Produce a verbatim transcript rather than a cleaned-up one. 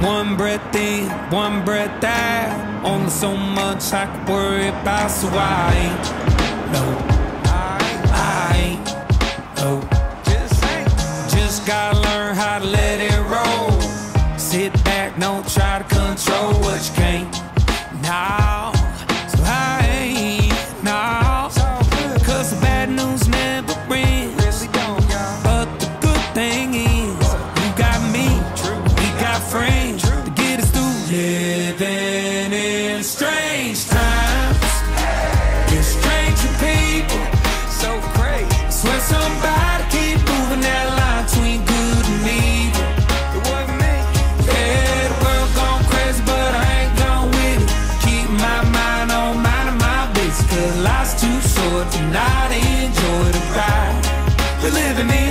One breath in, one breath out. Only so much I could worry about, so I ain't, no, I ain't, no. Just gotta learn how to let it roll. Sit back, don't try to control what you can't. No, so I ain't, no. Cause the bad news never ends. But the good thing is, you got me, we got friends to get us through. Living in strange times, with stranger people, so crazy. Swear somebody keep moving that line between good and evil. It wasn't me. Yeah, the world gone crazy, but I ain't gone with it. Keep my mind on minding my business, cause life's too short to not enjoy the ride. We're living in